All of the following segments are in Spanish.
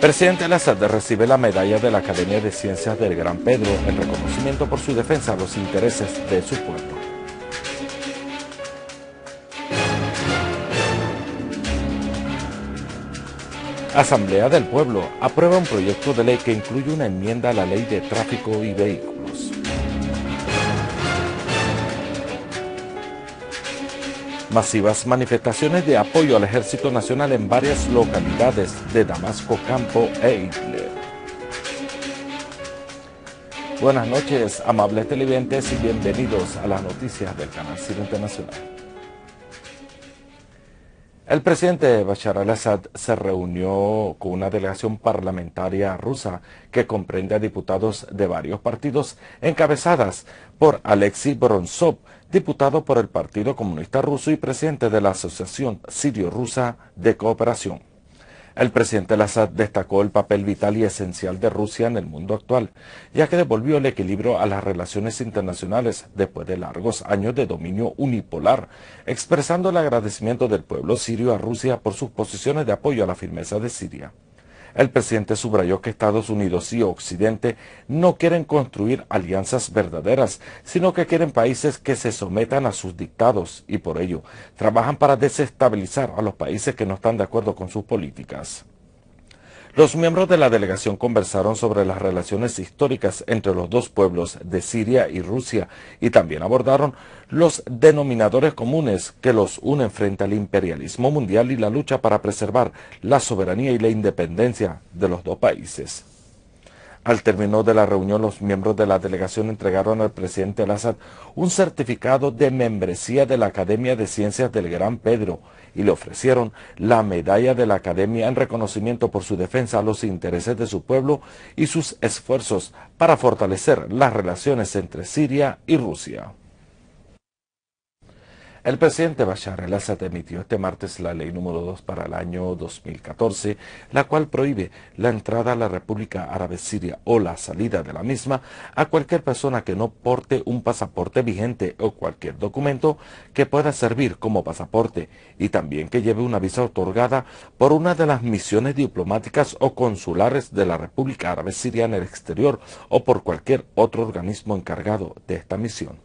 Presidente al-Assad recibe la medalla de la Academia de Ciencias del Gran Pedro en reconocimiento por su defensa a los intereses de su pueblo. Asamblea del Pueblo aprueba un proyecto de ley que incluye una enmienda a la Ley de Tráfico y Vehículos. Masivas manifestaciones de apoyo al Ejército Nacional en varias localidades de Damasco, Campo e Idlib. Buenas noches, amables televidentes, y bienvenidos a las noticias del Canal Ciro Internacional. El presidente Bashar al-Assad se reunió con una delegación parlamentaria rusa que comprende a diputados de varios partidos encabezadas por Alexei Vorontsov, diputado por el Partido Comunista Ruso y presidente de la Asociación Sirio-Rusa de Cooperación. El presidente al-Assad destacó el papel vital y esencial de Rusia en el mundo actual, ya que devolvió el equilibrio a las relaciones internacionales después de largos años de dominio unipolar, expresando el agradecimiento del pueblo sirio a Rusia por sus posiciones de apoyo a la firmeza de Siria. El presidente subrayó que Estados Unidos y Occidente no quieren construir alianzas verdaderas, sino que quieren países que se sometan a sus dictados y por ello trabajan para desestabilizar a los países que no están de acuerdo con sus políticas. Los miembros de la delegación conversaron sobre las relaciones históricas entre los dos pueblos de Siria y Rusia y también abordaron los denominadores comunes que los unen frente al imperialismo mundial y la lucha para preservar la soberanía y la independencia de los dos países. Al término de la reunión, los miembros de la delegación entregaron al presidente al-Assad un certificado de membresía de la Academia de Ciencias del Gran Pedro y le ofrecieron la medalla de la Academia en reconocimiento por su defensa a los intereses de su pueblo y sus esfuerzos para fortalecer las relaciones entre Siria y Rusia. El presidente Bashar al-Assad emitió este martes la ley número 2 para el año 2014, la cual prohíbe la entrada a la República Árabe Siria o la salida de la misma a cualquier persona que no porte un pasaporte vigente o cualquier documento que pueda servir como pasaporte y también que lleve una visa otorgada por una de las misiones diplomáticas o consulares de la República Árabe Siria en el exterior o por cualquier otro organismo encargado de esta misión.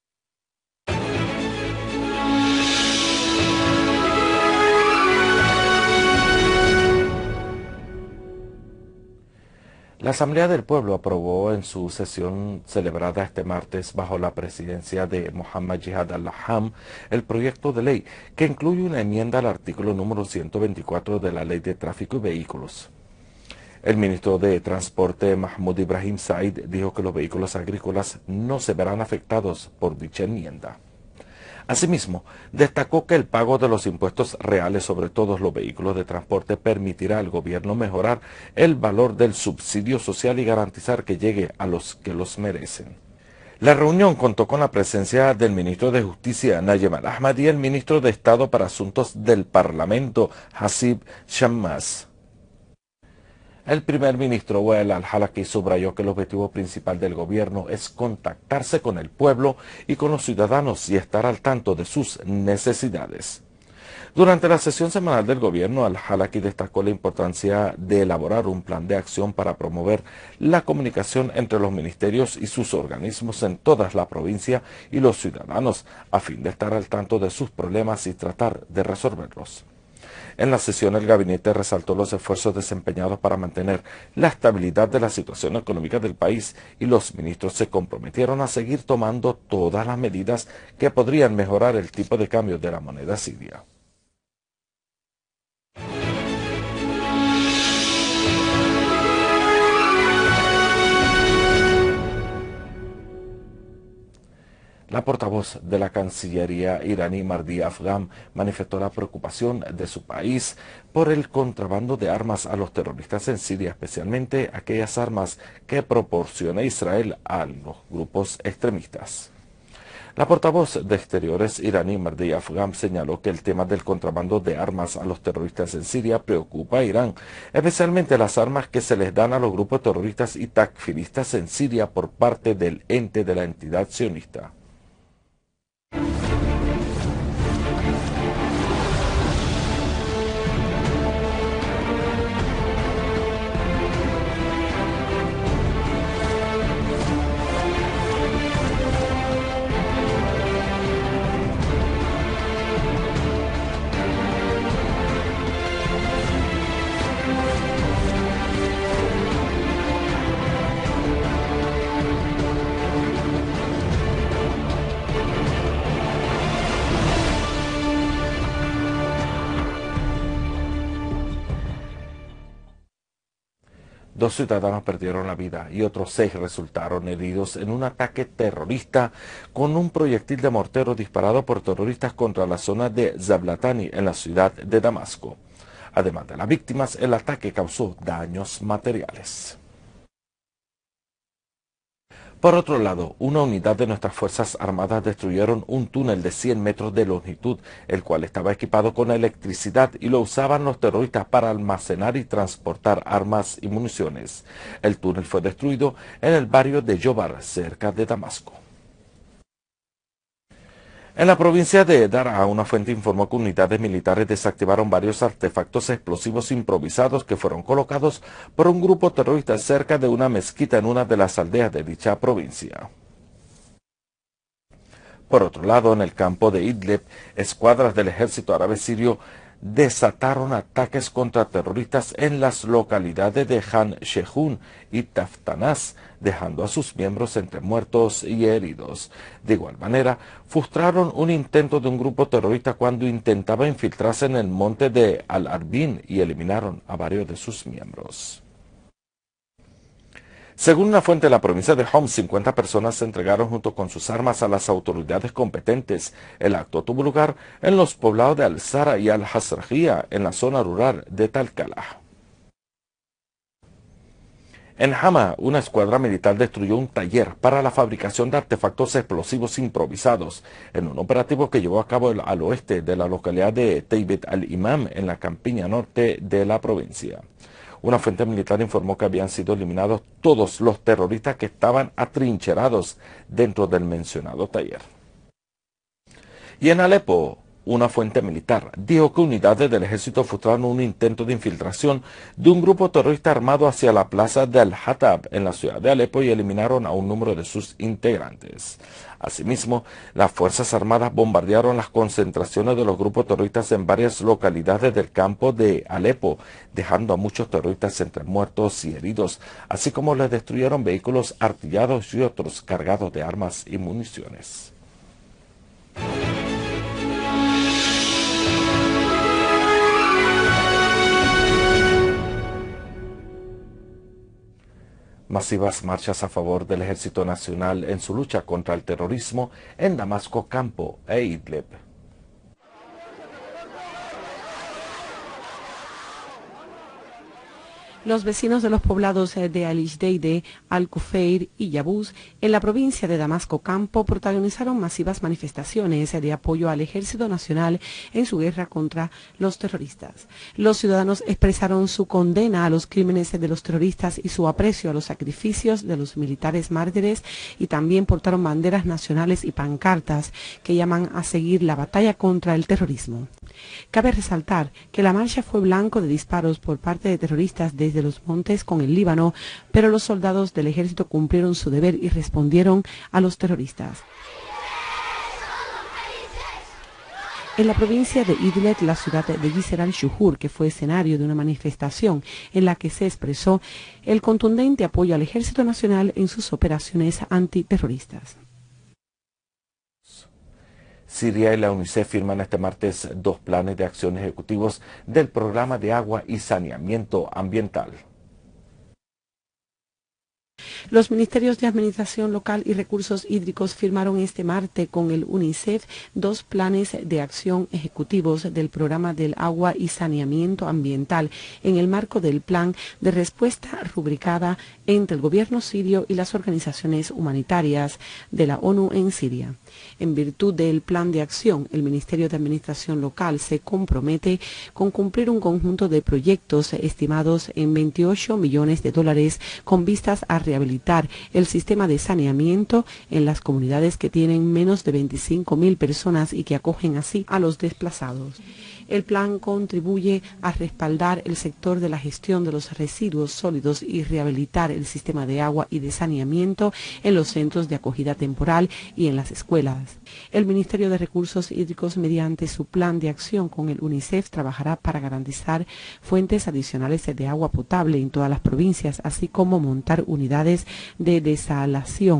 La Asamblea del Pueblo aprobó en su sesión celebrada este martes bajo la presidencia de Mohammad Jihad al-Laham el proyecto de ley que incluye una enmienda al artículo número 124 de la Ley de Tráfico y Vehículos. El ministro de Transporte Mahmoud Ibrahim Said dijo que los vehículos agrícolas no se verán afectados por dicha enmienda. Asimismo, destacó que el pago de los impuestos reales sobre todos los vehículos de transporte permitirá al gobierno mejorar el valor del subsidio social y garantizar que llegue a los que los merecen. La reunión contó con la presencia del ministro de Justicia, Nayib al-Ahmad, y el ministro de Estado para Asuntos del Parlamento, Hasib Shammas. El primer ministro Wael al-Halaki subrayó que el objetivo principal del gobierno es contactarse con el pueblo y con los ciudadanos y estar al tanto de sus necesidades. Durante la sesión semanal del gobierno, al-Halaki destacó la importancia de elaborar un plan de acción para promover la comunicación entre los ministerios y sus organismos en toda la provincia y los ciudadanos, a fin de estar al tanto de sus problemas y tratar de resolverlos. En la sesión, el gabinete resaltó los esfuerzos desempeñados para mantener la estabilidad de la situación económica del país y los ministros se comprometieron a seguir tomando todas las medidas que podrían mejorar el tipo de cambio de la moneda siria. La portavoz de la Cancillería iraní Mardi Afgham manifestó la preocupación de su país por el contrabando de armas a los terroristas en Siria, especialmente aquellas armas que proporciona Israel a los grupos extremistas. La portavoz de Exteriores iraní Mardi Afgham señaló que el tema del contrabando de armas a los terroristas en Siria preocupa a Irán, especialmente las armas que se les dan a los grupos terroristas y takfiristas en Siria por parte del ente de la entidad sionista. 2 ciudadanos perdieron la vida y otros 6 resultaron heridos en un ataque terrorista con un proyectil de mortero disparado por terroristas contra la zona de Zablatani en la ciudad de Damasco. Además de las víctimas, el ataque causó daños materiales. Por otro lado, una unidad de nuestras Fuerzas Armadas destruyeron un túnel de 100 metros de longitud, el cual estaba equipado con electricidad y lo usaban los terroristas para almacenar y transportar armas y municiones. El túnel fue destruido en el barrio de Yobar, cerca de Damasco. En la provincia de Daraa, una fuente informó que unidades militares desactivaron varios artefactos explosivos improvisados que fueron colocados por un grupo terrorista cerca de una mezquita en una de las aldeas de dicha provincia. Por otro lado, en el campo de Idlib, escuadras del ejército árabe sirio desataron ataques contra terroristas en las localidades de Han Shehun y Taftanás, dejando a sus miembros entre muertos y heridos. De igual manera, frustraron un intento de un grupo terrorista cuando intentaba infiltrarse en el monte de Al-Arbin y eliminaron a varios de sus miembros. Según una fuente de la provincia de Homs, 50 personas se entregaron junto con sus armas a las autoridades competentes. El acto tuvo lugar en los poblados de Al-Zara y Al-Hasrajía, en la zona rural de Talcalah. En Hama, una escuadra militar destruyó un taller para la fabricación de artefactos explosivos improvisados, en un operativo que llevó a cabo al oeste de la localidad de Teibet al-Imam, en la campiña norte de la provincia. Una fuente militar informó que habían sido eliminados todos los terroristas que estaban atrincherados dentro del mencionado taller. Y en Alepo, una fuente militar dijo que unidades del ejército frustraron un intento de infiltración de un grupo terrorista armado hacia la plaza de Al-Hatab en la ciudad de Alepo y eliminaron a un número de sus integrantes. Asimismo, las Fuerzas Armadas bombardearon las concentraciones de los grupos terroristas en varias localidades del campo de Alepo, dejando a muchos terroristas entre muertos y heridos, así como les destruyeron vehículos artillados y otros cargados de armas y municiones. Masivas marchas a favor del Ejército Nacional en su lucha contra el terrorismo en Damasco, Campo e Idlib. Los vecinos de los poblados de Al-Ijdeide, Al-Kufeir y Yabuz, en la provincia de Damasco Campo, protagonizaron masivas manifestaciones de apoyo al Ejército Nacional en su guerra contra los terroristas. Los ciudadanos expresaron su condena a los crímenes de los terroristas y su aprecio a los sacrificios de los militares mártires, y también portaron banderas nacionales y pancartas que llaman a seguir la batalla contra el terrorismo. Cabe resaltar que la marcha fue blanco de disparos por parte de terroristas desde los montes con el Líbano, pero los soldados del ejército cumplieron su deber y respondieron a los terroristas. En la provincia de Idlib, la ciudad de Jisr al-Shuhur, que fue escenario de una manifestación en la que se expresó el contundente apoyo al Ejército Nacional en sus operaciones antiterroristas. Siria y la UNICEF firman este martes 2 planes de acción ejecutivos del programa de agua y saneamiento ambiental. Los ministerios de Administración Local y Recursos Hídricos firmaron este martes con el UNICEF 2 planes de acción ejecutivos del programa del agua y saneamiento ambiental en el marco del plan de respuesta rubricada entre el gobierno sirio y las organizaciones humanitarias de la ONU en Siria. En virtud del plan de acción, el Ministerio de Administración Local se compromete con cumplir un conjunto de proyectos estimados en $28 millones con vistas a rehabilitar el sistema de saneamiento en las comunidades que tienen menos de 25.000 personas y que acogen así a los desplazados. El plan contribuye a respaldar el sector de la gestión de los residuos sólidos y rehabilitar el sistema de agua y de saneamiento en los centros de acogida temporal y en las escuelas. El Ministerio de Recursos Hídricos, mediante su plan de acción con el UNICEF, trabajará para garantizar fuentes adicionales de agua potable en todas las provincias, así como montar unidades de desalación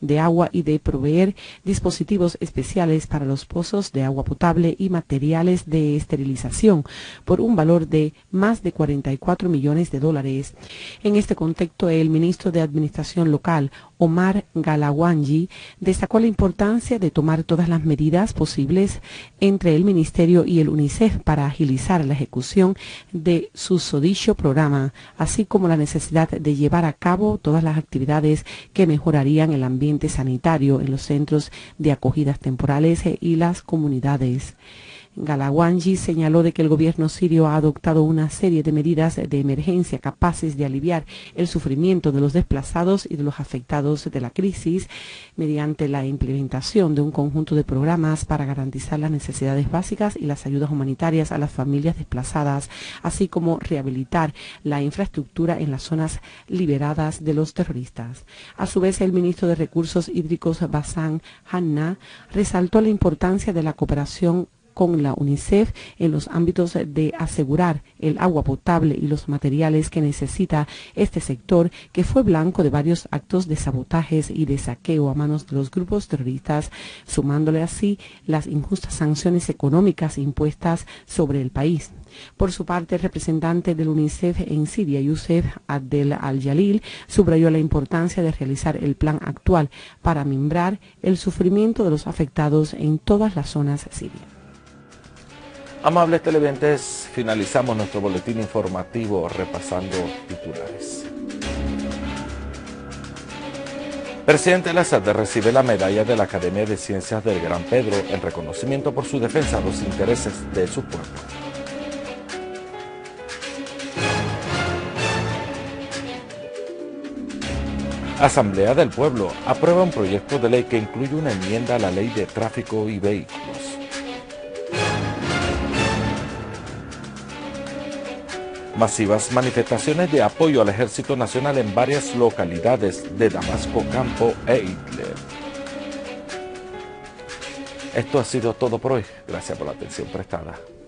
de agua y de proveer dispositivos especiales para los pozos de agua potable y materiales de esterilización por un valor de más de 44 millones de dólares. En este contexto, el ministro de Administración Local, Omar Galawanji, destacó la importancia de tomar todas las medidas posibles entre el ministerio y el UNICEF para agilizar la ejecución de su susodicho programa, así como la necesidad de llevar a cabo todas las actividades que mejorarían el ambiente sanitario en los centros de acogidas temporales y las comunidades. Galawanji señaló de que el gobierno sirio ha adoptado una serie de medidas de emergencia capaces de aliviar el sufrimiento de los desplazados y de los afectados de la crisis mediante la implementación de un conjunto de programas para garantizar las necesidades básicas y las ayudas humanitarias a las familias desplazadas, así como rehabilitar la infraestructura en las zonas liberadas de los terroristas. A su vez, el ministro de Recursos Hídricos, Bassam Hanna, resaltó la importancia de la cooperación con la UNICEF en los ámbitos de asegurar el agua potable y los materiales que necesita este sector, que fue blanco de varios actos de sabotajes y de saqueo a manos de los grupos terroristas, sumándole así las injustas sanciones económicas impuestas sobre el país. Por su parte, el representante del UNICEF en Siria, Youssef Abdel Al-Jalil, subrayó la importancia de realizar el plan actual para minorar el sufrimiento de los afectados en todas las zonas sirias. Amables televidentes, finalizamos nuestro boletín informativo repasando titulares. Presidente Al-Assad recibe la medalla de la Academia de Ciencias del Gran Pedro en reconocimiento por su defensa de los intereses de su pueblo. Asamblea del Pueblo aprueba un proyecto de ley que incluye una enmienda a la Ley de Tráfico y Vehículos. Masivas manifestaciones de apoyo al Ejército Nacional en varias localidades de Damasco, Campo e Idlib. Esto ha sido todo por hoy. Gracias por la atención prestada.